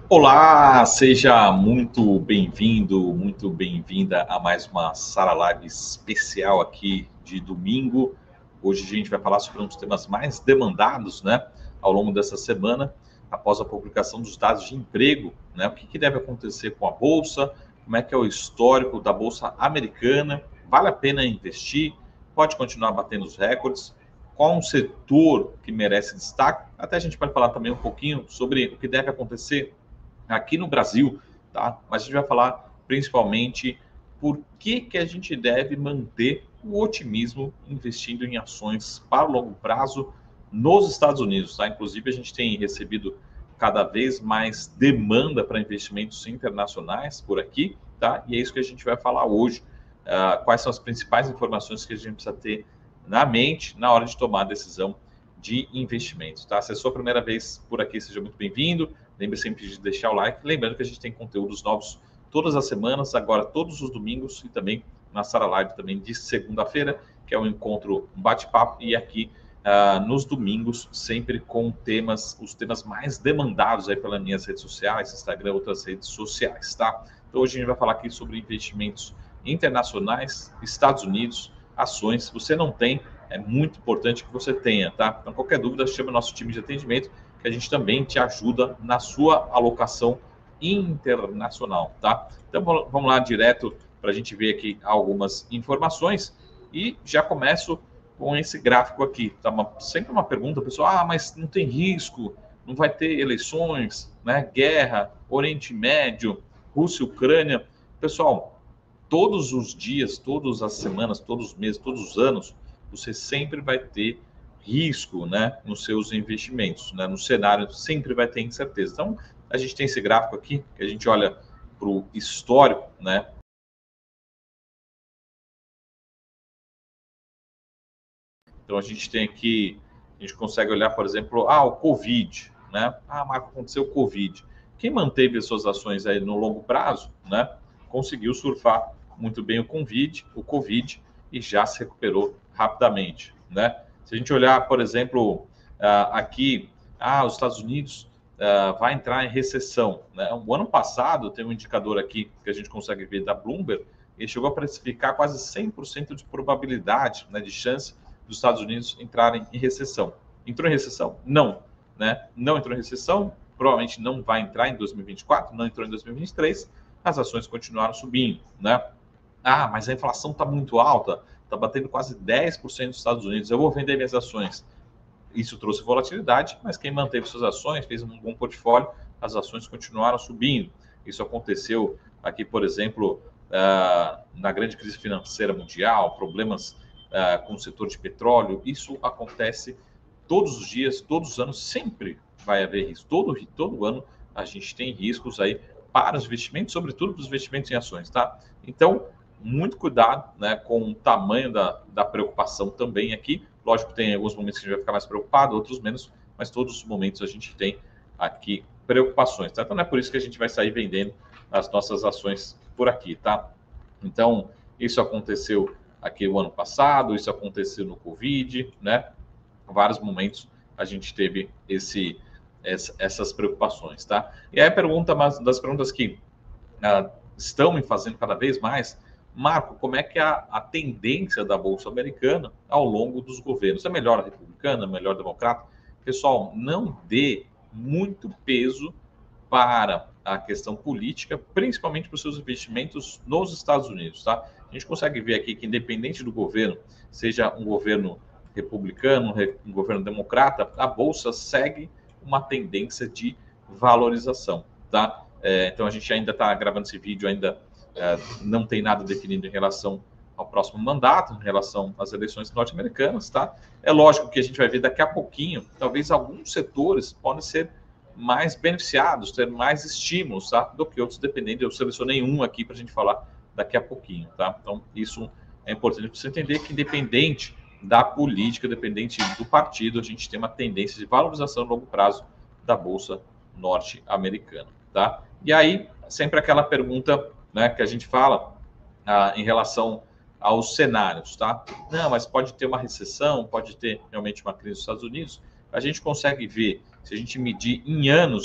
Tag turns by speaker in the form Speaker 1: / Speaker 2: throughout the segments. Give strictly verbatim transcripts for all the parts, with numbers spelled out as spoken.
Speaker 1: Olá, seja muito bem-vindo, muito bem-vinda a mais uma Sara Live especial aqui de domingo. Hoje a gente vai falar sobre um dos temas mais demandados, né, ao longo dessa semana, após a publicação dos dados de emprego, né? O que, que deve acontecer com a Bolsa, como é que é o histórico da Bolsa Americana, vale a pena investir, pode continuar batendo os recordes, qual um setor que merece destaque, até a gente vai falar também um pouquinho sobre o que deve acontecer aqui no Brasil, tá? Mas a gente vai falar principalmente por que, que a gente deve manter o otimismo investindo em ações para o longo prazo nos Estados Unidos, tá? Inclusive, a gente tem recebido cada vez mais demanda para investimentos internacionais por aqui, tá? E é isso que a gente vai falar hoje. Uh, quais são as principais informações que a gente precisa ter na mente na hora de tomar a decisão de investimentos, tá? Se é a sua primeira vez por aqui, seja muito bem-vindo. Lembre sempre de deixar o like. Lembrando que a gente tem conteúdos novos todas as semanas, agora todos os domingos e também na Sara Live também de segunda-feira, que é um encontro, um bate-papo, e aqui uh, nos domingos, sempre com temas, os temas mais demandados aí pelas minhas redes sociais, Instagram, outras redes sociais, tá? Então hoje a gente vai falar aqui sobre investimentos internacionais, Estados Unidos, ações. Se você não tem, é muito importante que você tenha, tá? Então qualquer dúvida, chama o nosso time de atendimento, que a gente também te ajuda na sua alocação internacional, tá? Então vamos lá direto para a gente ver aqui algumas informações e já começo com esse gráfico aqui. Tá uma, sempre uma pergunta, pessoal, ah, mas não tem risco, não vai ter eleições, né? Guerra, Oriente Médio, Rússia, Ucrânia. Pessoal, todos os dias, todas as semanas, todos os meses, todos os anos, você sempre vai ter risco, né, nos seus investimentos, né, no cenário sempre vai ter incerteza. Então, a gente tem esse gráfico aqui, que a gente olha para o histórico, né, então a gente tem aqui, a gente consegue olhar, por exemplo, ah, o Covid, né, ah, Marco, aconteceu o Covid. Quem manteve as suas ações aí no longo prazo, né, conseguiu surfar muito bem o Covid, o Covid e já se recuperou rapidamente, né. Se a gente olhar, por exemplo, aqui, ah, os Estados Unidos uh, vai entrar em recessão, né? O ano passado, tem um indicador aqui que a gente consegue ver da Bloomberg, ele chegou a precificar quase cem por cento de probabilidade, né, de chance dos Estados Unidos entrarem em recessão. Entrou em recessão? Não, né? Não entrou em recessão, provavelmente não vai entrar em dois mil e vinte e quatro, não entrou em dois mil e vinte e três, as ações continuaram subindo, né? Ah, mas a inflação está muito alta, está batendo quase dez por cento dos Estados Unidos, eu vou vender minhas ações. Isso trouxe volatilidade, mas quem manteve suas ações, fez um bom portfólio, as ações continuaram subindo. Isso aconteceu aqui, por exemplo, na grande crise financeira mundial, problemas com o setor de petróleo. Isso acontece todos os dias, todos os anos, sempre vai haver risco. Todo, todo ano a gente tem riscos aí para os investimentos, sobretudo para os investimentos em ações, tá? Então, muito cuidado, né, com o tamanho da, da preocupação também aqui. Lógico que tem alguns momentos que a gente vai ficar mais preocupado, outros menos, mas todos os momentos a gente tem aqui preocupações, tá? Então não é por isso que a gente vai sair vendendo as nossas ações por aqui, tá? Então, isso aconteceu aqui o ano passado, isso aconteceu no Covid, né? Vários momentos a gente teve esse, essas preocupações, tá? E aí a pergunta, das perguntas que ah, estão me fazendo cada vez mais, Marco, como é que é a, a tendência da Bolsa Americana ao longo dos governos? É melhor a republicana, melhor a democrata? Pessoal, não dê muito peso para a questão política, principalmente para os seus investimentos nos Estados Unidos, tá? A gente consegue ver aqui que, independente do governo, seja um governo republicano, um governo democrata, a Bolsa segue uma tendência de valorização, tá? É, então, a gente ainda está gravando esse vídeo, ainda é, não tem nada definido em relação ao próximo mandato, em relação às eleições norte-americanas, tá? É lógico que a gente vai ver daqui a pouquinho, talvez alguns setores podem ser mais beneficiados, ter mais estímulos, tá? Do que outros, dependendo. Eu selecionei um aqui para a gente falar daqui a pouquinho, tá? Então, isso é importante para você entender que, independente da política, dependente do partido, a gente tem uma tendência de valorização a longo prazo da Bolsa norte-americana, tá? E aí, sempre aquela pergunta, né, que a gente fala ah, em relação aos cenários, tá? Não, mas pode ter uma recessão, pode ter realmente uma crise nos Estados Unidos. A gente consegue ver, se a gente medir em anos, né,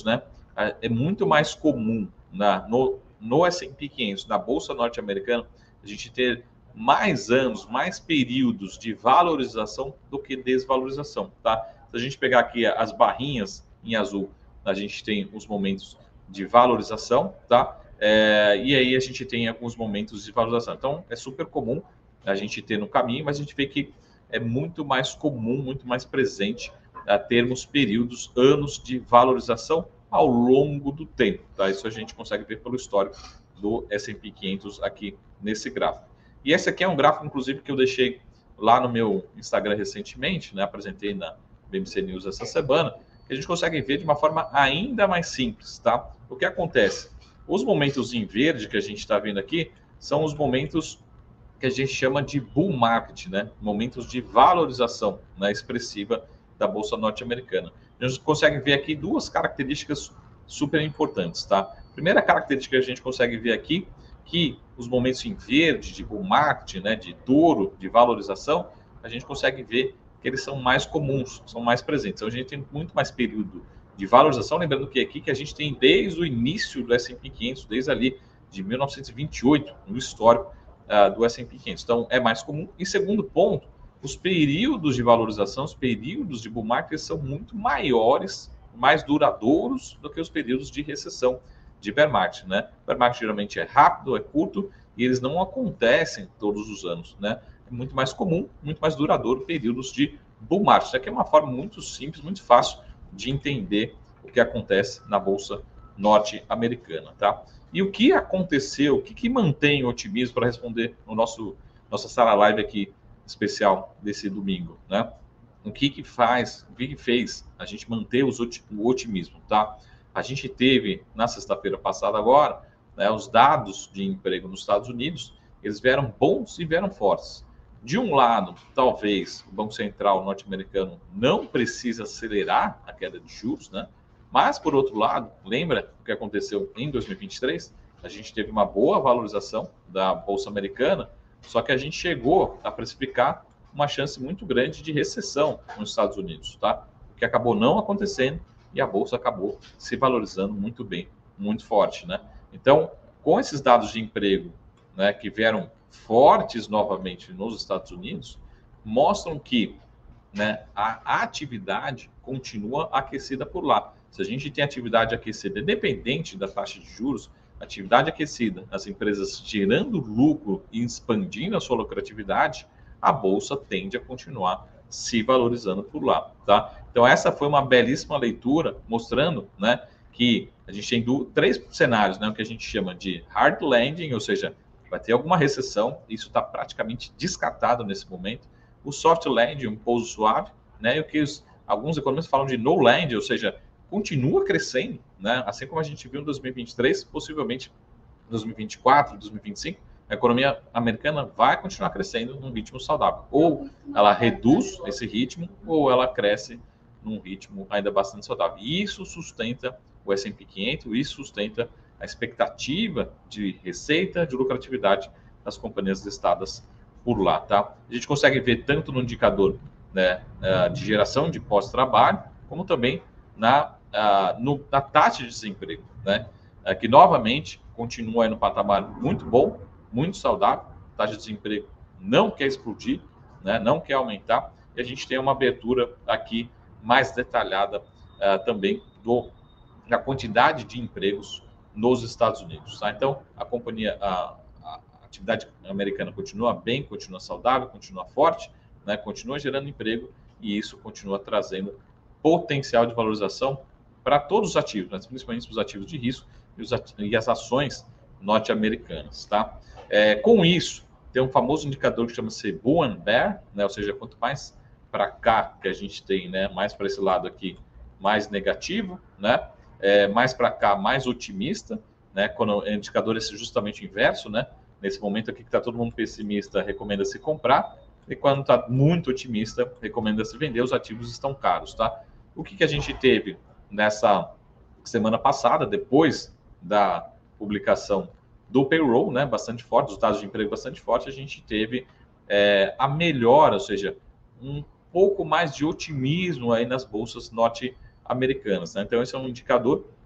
Speaker 1: é muito mais comum na, no, no S and P quinhentos, na Bolsa Norte-Americana, a gente ter mais anos, mais períodos de valorização do que desvalorização, tá? Se a gente pegar aqui as barrinhas em azul, a gente tem os momentos de valorização, tá? É, e aí a gente tem alguns momentos de valorização. Então, é super comum a gente ter no caminho, mas a gente vê que é muito mais comum, muito mais presente a termos períodos, anos de valorização ao longo do tempo, tá? Isso a gente consegue ver pelo histórico do S and P quinhentos aqui nesse gráfico. E esse aqui é um gráfico, inclusive, que eu deixei lá no meu Instagram recentemente, né? Apresentei na B M C News essa semana, que a gente consegue ver de uma forma ainda mais simples, tá? O que acontece? Os momentos em verde que a gente está vendo aqui são os momentos que a gente chama de bull market, né? Momentos de valorização, né, expressiva da Bolsa Norte-Americana. A gente consegue ver aqui duas características super importantes, tá? Primeira característica que a gente consegue ver aqui, que os momentos em verde, de bull market, né, de touro, de valorização, a gente consegue ver que eles são mais comuns, são mais presentes. Então, a gente tem muito mais período de valorização, lembrando que aqui que a gente tem desde o início do S and P quinhentos, desde ali de mil novecentos e vinte e oito, no histórico uh, do S and P quinhentos. Então, é mais comum. E segundo ponto, os períodos de valorização, os períodos de bull market são muito maiores, mais duradouros do que os períodos de recessão, de bear market, né? Bear market geralmente é rápido, é curto, e eles não acontecem todos os anos, né? É muito mais comum, muito mais duradouro períodos de bull market. Isso aqui é uma forma muito simples, muito fácil de entender o que acontece na Bolsa Norte-Americana, tá? E o que aconteceu, o que, que mantém o otimismo, para responder no nosso nossa sala live aqui especial desse domingo, né? O que que faz, o que que fez a gente manter os, o otimismo, tá? A gente teve, na sexta-feira passada agora, né, os dados de emprego nos Estados Unidos, eles vieram bons e vieram fortes. De um lado, talvez o Banco Central norte-americano não precisa acelerar a queda de juros, né? Mas, por outro lado, lembra o que aconteceu em dois mil e vinte e três? A gente teve uma boa valorização da Bolsa Americana, só que a gente chegou a precificar uma chance muito grande de recessão nos Estados Unidos, tá? O que acabou não acontecendo e a Bolsa acabou se valorizando muito bem, muito forte, né? Então, com esses dados de emprego, né, que vieram fortes novamente nos Estados Unidos, mostram que, né, a atividade continua aquecida por lá. Se a gente tem atividade aquecida, independente da taxa de juros, atividade aquecida, as empresas gerando lucro e expandindo a sua lucratividade, a Bolsa tende a continuar se valorizando por lá, tá? Então, essa foi uma belíssima leitura, mostrando, né, que a gente tem do, três cenários, né, o que a gente chama de hard landing, ou seja, vai ter alguma recessão, isso está praticamente descartado nesse momento. O soft landing, um pouso suave, né, e o que os, alguns economistas falam de no landing, ou seja, continua crescendo, né, assim como a gente viu em dois mil e vinte e três, possivelmente em dois mil e vinte e quatro, dois mil e vinte e cinco, a economia americana vai continuar crescendo num ritmo saudável. Ou ela reduz esse ritmo, ou ela cresce num ritmo ainda bastante saudável. E isso sustenta o S and P quinhentos, isso sustenta a expectativa de receita, de lucratividade das companhias listadas por lá, tá? A gente consegue ver tanto no indicador, né, de geração de pós-trabalho, como também na, no, na taxa de desemprego, né? Que novamente continua aí no patamar muito bom, muito saudável, a taxa de desemprego não quer explodir, né, não quer aumentar, e a gente tem uma abertura aqui mais detalhada uh, também do, da quantidade de empregos nos Estados Unidos. Tá? Então, a companhia, a, a atividade americana continua bem, continua saudável, continua forte, né, continua gerando emprego, e isso continua trazendo potencial de valorização para todos os ativos, né, principalmente os ativos de risco e, os ativos, e as ações norte-americanas, tá? É, com isso, tem um famoso indicador que chama-se Bull and Bear, né? Ou seja, quanto mais para cá que a gente tem, né? Mais para esse lado aqui, mais negativo, né? É, mais para cá, mais otimista, né? Quando o indicador é justamente o inverso, né? Nesse momento aqui que está todo mundo pessimista, recomenda-se comprar, e quando está muito otimista, recomenda-se vender, os ativos estão caros, tá? O que, que a gente teve nessa semana passada, depois da publicação do payroll, né, bastante forte, os dados de emprego bastante forte, a gente teve é, a melhora, ou seja, um pouco mais de otimismo aí nas bolsas norte-americanas, né? Então, esse é um indicador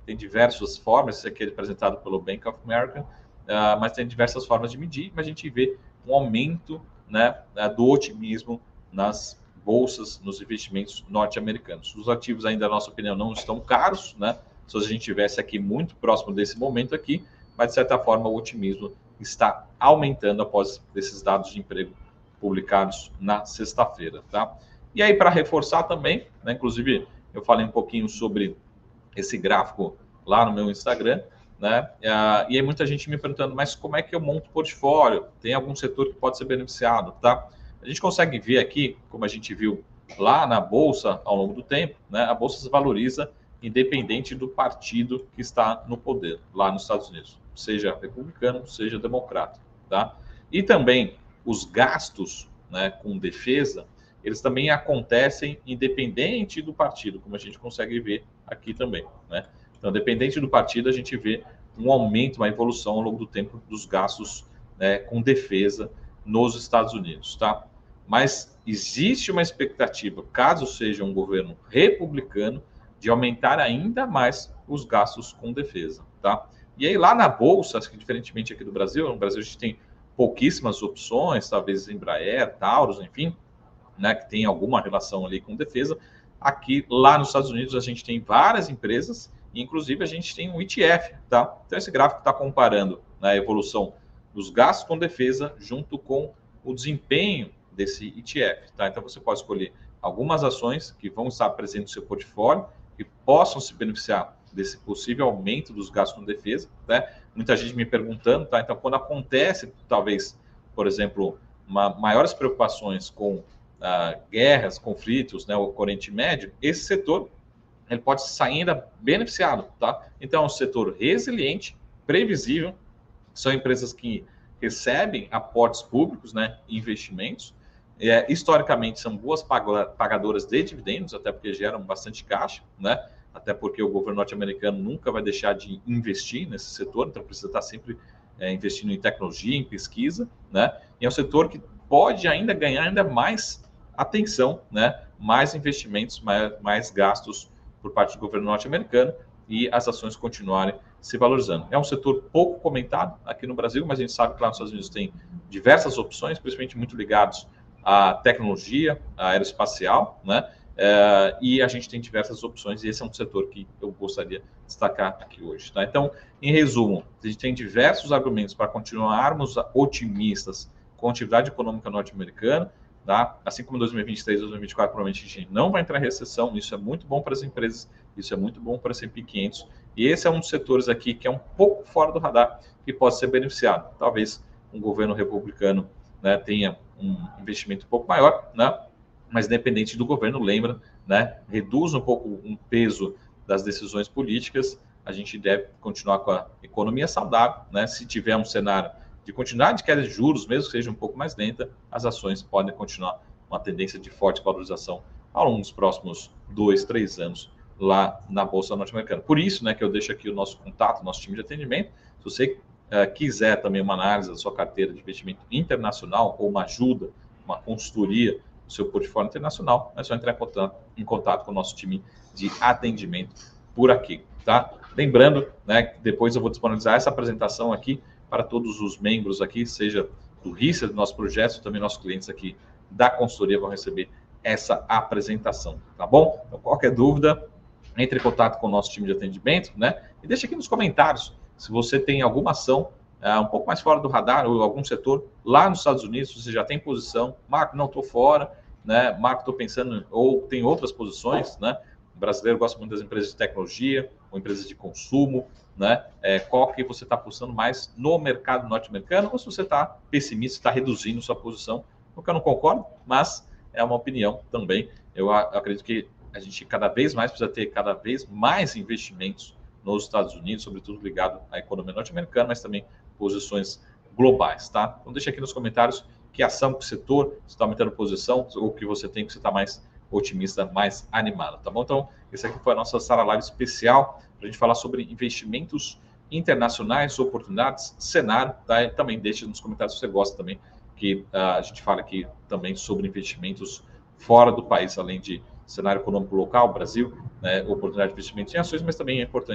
Speaker 1: tem diversas formas, isso aqui é apresentado pelo Bank of America, uh, mas tem diversas formas de medir, mas a gente vê um aumento, né, do otimismo nas bolsas, nos investimentos norte-americanos. Os ativos ainda, na nossa opinião, não estão caros, né? Se a gente tivesse aqui muito próximo desse momento aqui, mas de certa forma o otimismo está aumentando após esses dados de emprego publicados na sexta-feira, tá? E aí, para reforçar também, né, inclusive eu falei um pouquinho sobre esse gráfico lá no meu Instagram, né? E aí muita gente me perguntando, mas como é que eu monto o portfólio? Tem algum setor que pode ser beneficiado, tá? A gente consegue ver aqui, como a gente viu lá na Bolsa ao longo do tempo, né? A Bolsa se valoriza independente do partido que está no poder lá nos Estados Unidos, seja republicano, seja democrata, tá? E também os gastos, né, com defesa, eles também acontecem independente do partido, como a gente consegue ver aqui também, né? Então, dependente do partido, a gente vê um aumento, uma evolução ao longo do tempo dos gastos, né, com defesa nos Estados Unidos, tá? Mas existe uma expectativa, caso seja um governo republicano, de aumentar ainda mais os gastos com defesa, tá? E aí lá na Bolsa, acho que diferentemente aqui do Brasil, no Brasil a gente tem pouquíssimas opções, talvez Embraer, Taurus, enfim, né, que tem alguma relação ali com defesa. Aqui, lá nos Estados Unidos, a gente tem várias empresas, e inclusive a gente tem um E T F, tá? Então esse gráfico está comparando, né, a evolução dos gastos com defesa junto com o desempenho desse E T F, tá? Então você pode escolher algumas ações que vão estar presentes no seu portfólio, que possam se beneficiar desse possível aumento dos gastos com defesa, né? Muita gente me perguntando, tá? Então, quando acontece, talvez, por exemplo, uma, maiores preocupações com ah, guerras, conflitos, né, o Oriente Médio, esse setor ele pode sair ainda beneficiado, tá? Então, é um setor resiliente, previsível, são empresas que recebem aportes públicos, né, investimentos, é, historicamente são boas pagadoras de dividendos, até porque geram bastante caixa, né? Até porque o governo norte-americano nunca vai deixar de investir nesse setor, então precisa estar sempre é, investindo em tecnologia, em pesquisa, né? E é um setor que pode ainda ganhar ainda mais atenção, né? Mais investimentos, mais, mais gastos por parte do governo norte-americano e as ações continuarem se valorizando. É um setor pouco comentado aqui no Brasil, mas a gente sabe que lá nos Estados Unidos tem diversas opções, principalmente muito ligados à tecnologia, à aeroespacial, né? É, e a gente tem diversas opções, e esse é um setor que eu gostaria de destacar aqui hoje, tá? Então, em resumo, a gente tem diversos argumentos para continuarmos otimistas com a atividade econômica norte-americana, tá? Assim como dois mil e vinte e três, dois mil e vinte e quatro, provavelmente a gente não vai entrar em recessão, isso é muito bom para as empresas, isso é muito bom para a S and P quinhentos, e esse é um dos setores aqui que é um pouco fora do radar, que pode ser beneficiado. Talvez um governo republicano, né, tenha um investimento um pouco maior, né? Mas independente do governo, lembra, né, reduz um pouco o peso das decisões políticas, a gente deve continuar com a economia saudável, né? Se tiver um cenário de continuidade de queda de juros, mesmo que seja um pouco mais lenta, as ações podem continuar uma tendência de forte valorização ao longo dos próximos dois, três anos lá na Bolsa Norte-Americana. Por isso, né, que eu deixo aqui o nosso contato, nosso time de atendimento. Se você uh, quiser também uma análise da sua carteira de investimento internacional ou uma ajuda, uma consultoria do seu portfólio internacional, é só entrar em contato, em contato com o nosso time de atendimento por aqui, tá? Lembrando, né, que depois eu vou disponibilizar essa apresentação aqui para todos os membros aqui, seja do R I C A, do nosso projeto, também nossos clientes aqui da consultoria vão receber essa apresentação, tá bom? Então, qualquer dúvida, entre em contato com o nosso time de atendimento, né? E deixa aqui nos comentários se você tem alguma ação uh, um pouco mais fora do radar ou algum setor lá nos Estados Unidos, você já tem posição. Marco, não estou fora, né? Marco, estou pensando, ou tem outras posições, né? O brasileiro gosta muito das empresas de tecnologia ou empresas de consumo, né? É, qual que você está apostando mais no mercado norte-americano ou se você está pessimista, está reduzindo sua posição, o que eu não concordo, mas é uma opinião também. Eu acredito que a gente cada vez mais precisa ter cada vez mais investimentos nos Estados Unidos, sobretudo ligado à economia norte-americana, mas também posições globais, tá? Então deixa aqui nos comentários que ação, que setor você está aumentando posição, ou que você tem que você está mais otimista, mais animado, tá bom? Então, esse aqui foi a nossa sala live especial para a gente falar sobre investimentos internacionais, oportunidades, cenário, tá? E também deixa nos comentários se você gosta também que uh, a gente fala aqui também sobre investimentos fora do país, além de cenário econômico local, Brasil, né, oportunidade de investimento em ações, mas também é importante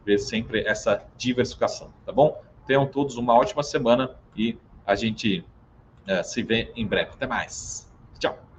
Speaker 1: ver sempre essa diversificação, tá bom? Tenham todos uma ótima semana e a gente uh, se vê em breve. Até mais. Tchau.